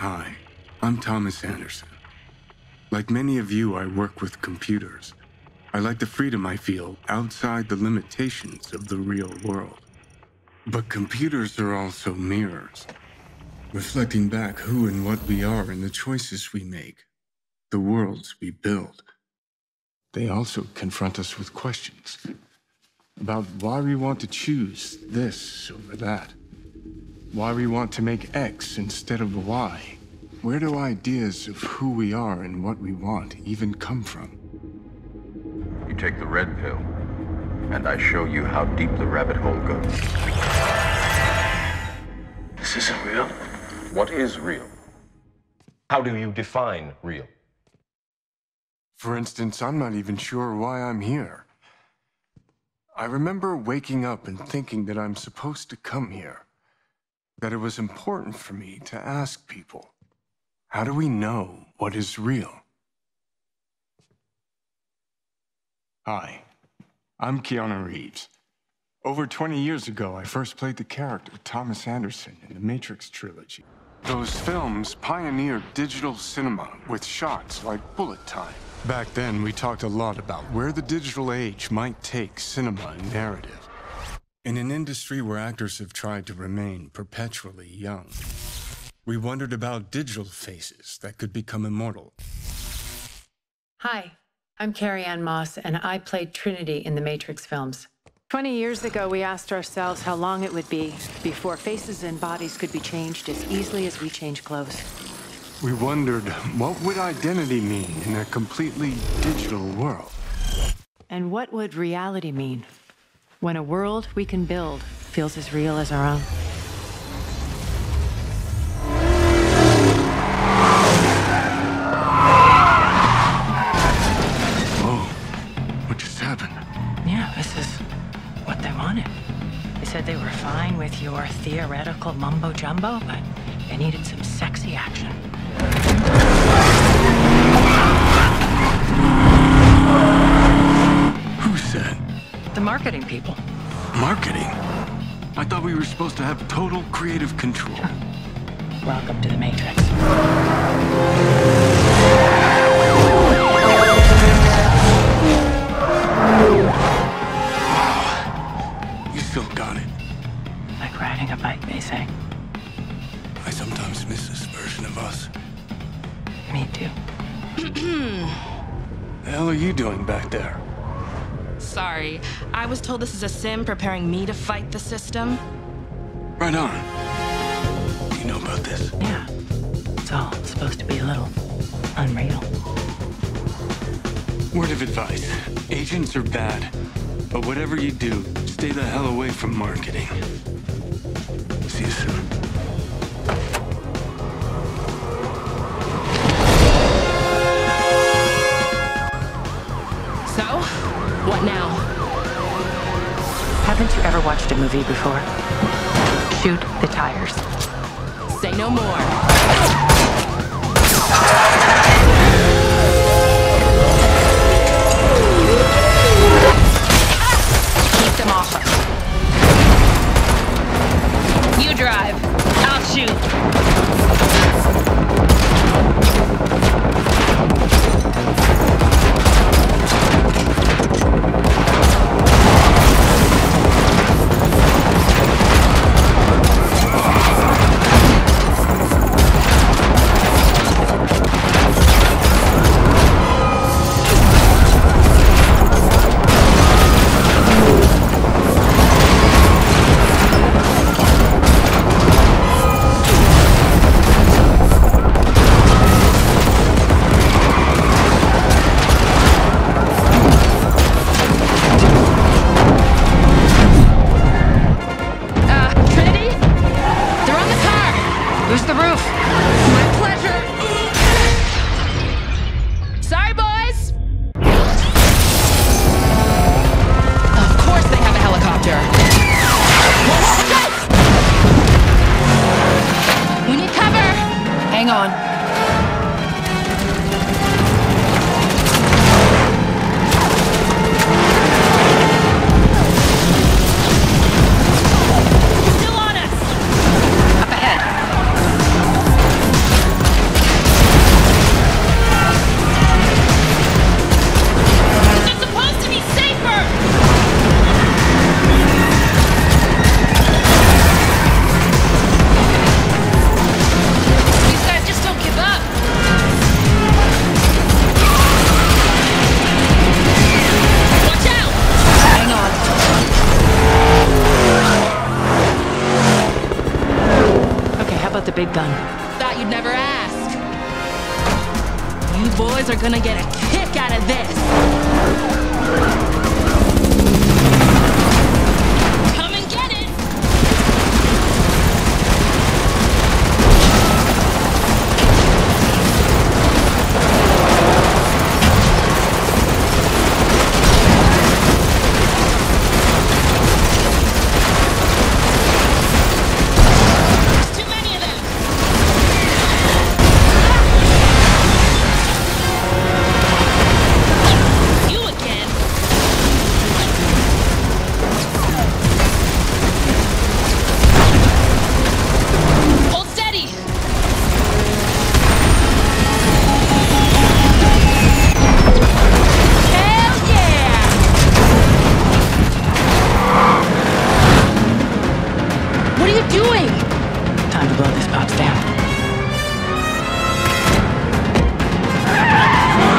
Hi, I'm Thomas Anderson. Like many of you, I work with computers. I like the freedom I feel outside the limitations of the real world. But computers are also mirrors, reflecting back who and what we are and the choices we make, the worlds we build. They also confront us with questions about why we want to choose this over that, why we want to make X instead of Y. Where do ideas of who we are and what we want even come from? You take the red pill, and I show you how deep the rabbit hole goes. This isn't real. What is real? How do you define real? For instance, I'm not even sure why I'm here. I remember waking up and thinking that I'm supposed to come here, that it was important for me to ask people, how do we know what is real? Hi, I'm Keanu Reeves. Over 20 years ago, I first played the character Thomas Anderson in the Matrix trilogy. Those films pioneered digital cinema with shots like bullet time. Back then, we talked a lot about where the digital age might take cinema and narrative. In an industry where actors have tried to remain perpetually young, we wondered about digital faces that could become immortal. Hi, I'm Carrie Ann Moss, and I played Trinity in the Matrix films. 20 years ago, we asked ourselves how long it would be before faces and bodies could be changed as easily as we change clothes. We wondered, what would identity mean in a completely digital world? And what would reality mean when a world we can build feels as real as our own? Whoa, what just happened? Yeah, this is what they wanted. They said they were fine with your theoretical mumbo-jumbo, but they needed some sexy action. Who said? The marketing people. Marketing? I thought we were supposed to have total creative control. Welcome to the Matrix. You still got it. Like riding a bike, they say. I sometimes miss this version of us. Me too. The hell are you doing back there? Sorry, I was told this is a sim preparing me to fight the system. Right on. You know about this? Yeah. It's all supposed to be a little unreal. Word of advice. Agents are bad. But whatever you do, stay the hell away from marketing. See you soon. So, what now? Haven't you ever watched a movie before? Shoot the tires. Say no more. Keep them off us. You drive. I'll shoot. Trinity? They're on the car! Who's the roof? My pleasure! Sorry, boys! Of course they have a helicopter! Whoa, we need cover! Hang on. Still on us! Up ahead. about the big gun? Thought you'd never ask. You boys are gonna get a kick out of this. Come and get it! There's too many of them! You again! Hold steady! Hell yeah! What are you doing? Time to blow this box down.